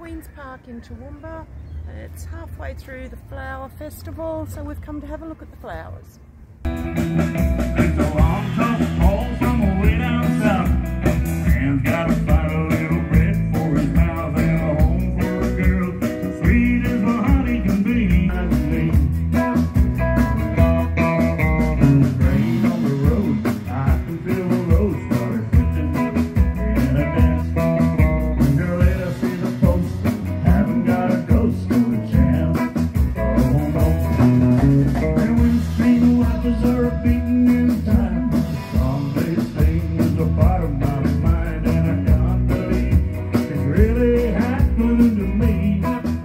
Queen's Park in Toowoomba. It's halfway through the flower festival, so we've come to have a look at the flowers. It's a long, tough haul from way down south. Man's gotta find a little bread for his mouth and a home for a girl as sweet as the honey can be. Rain on the road, I can feel the road started flipping in a dance. Girl, let us see the post. Haven't got a ghost to a chance. Oh no. And windscreen wipers are a beating in time. Someday thing is a part of my mind, and I can't believe it's really happening to me.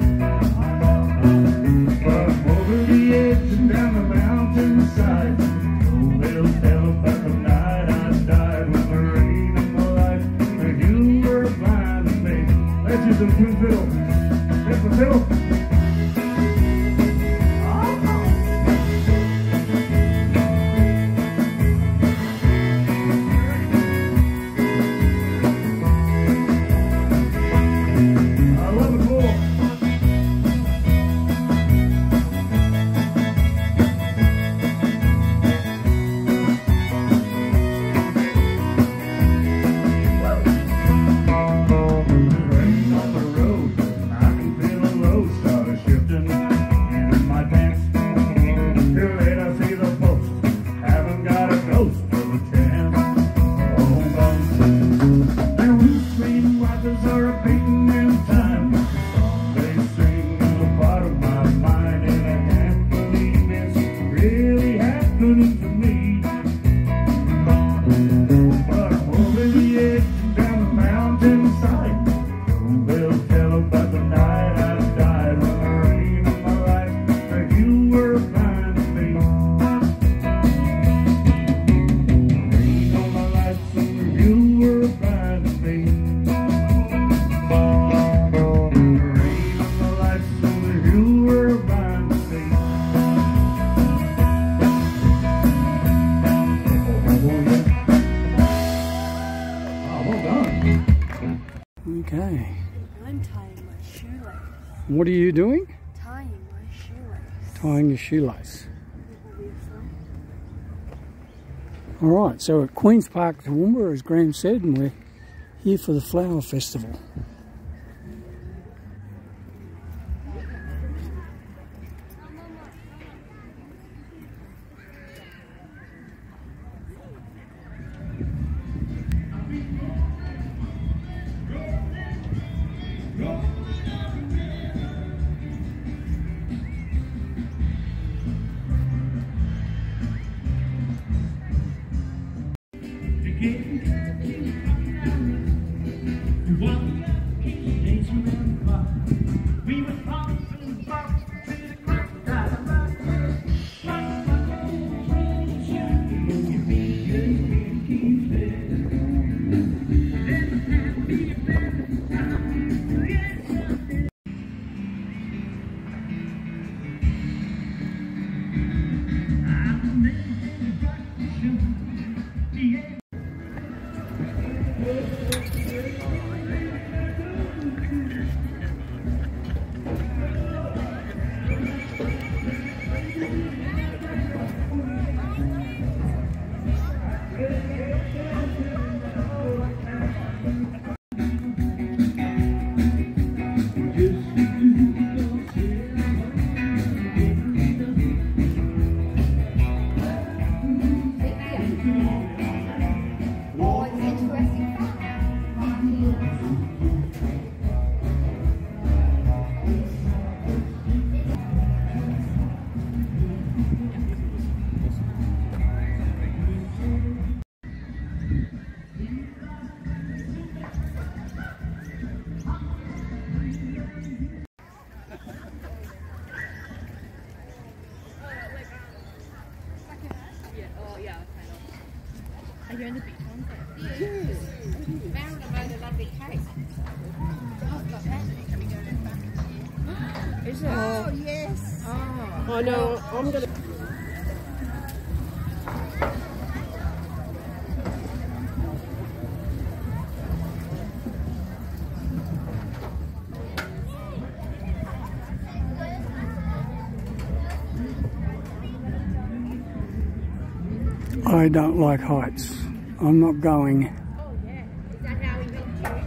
But I'm over the edge and down the mountainside. Oh, they'll tell about the night I died when the rain in my life and you were blind to me. Let's use some twin fiddle. Here's the fiddle. Okay. I'm tying my shoelace. What are you doing? Tying my shoelace. Tying your shoelace. Alright, so at Queen's Park, Toowoomba, as Graham said, and we're here for the flower festival. Are you in the beach one? Yes. Found a really lovely cake. I've got that. Can we go back? Is it? Oh, yes. Oh. I know, I'm going to... I don't like heights. I'm not going. Oh yeah. Is that how he met you?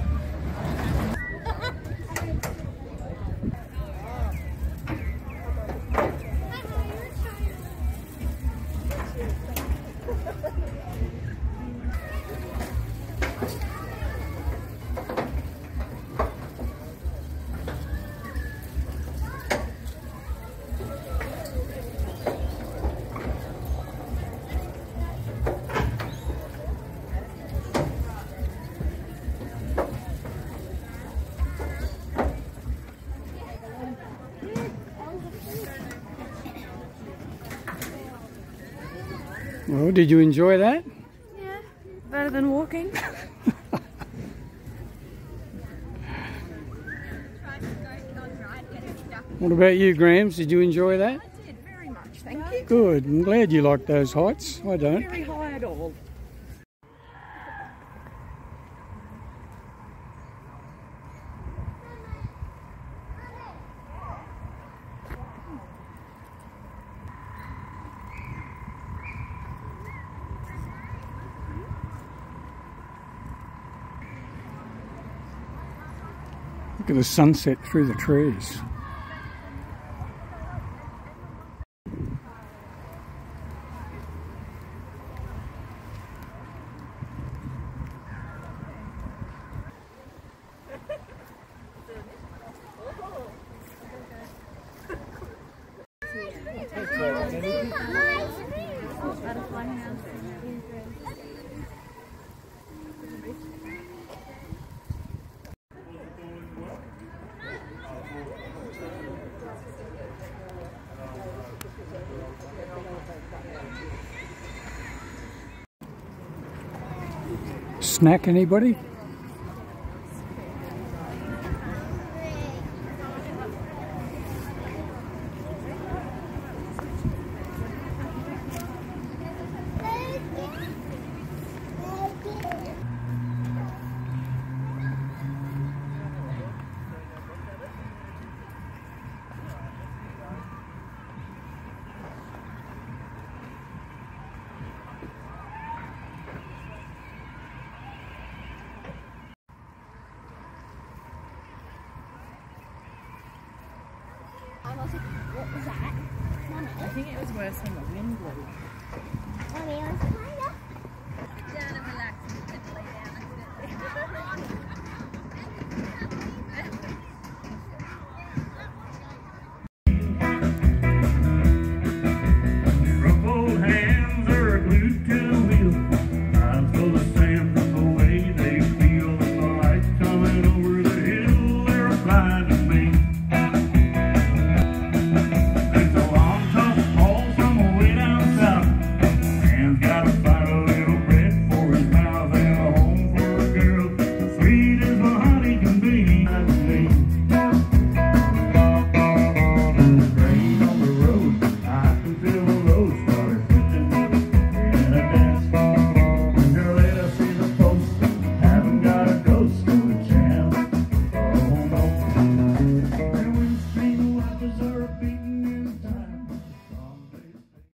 Well, did you enjoy that? Yeah. Better than walking. What about you, Grams? Did you enjoy that? I did very much, thank you. Good. I'm glad you like those heights. I don't. Very high at all. Look at the sunset through the trees. Snack, anybody? What was that? I think it was worse when the wind blew.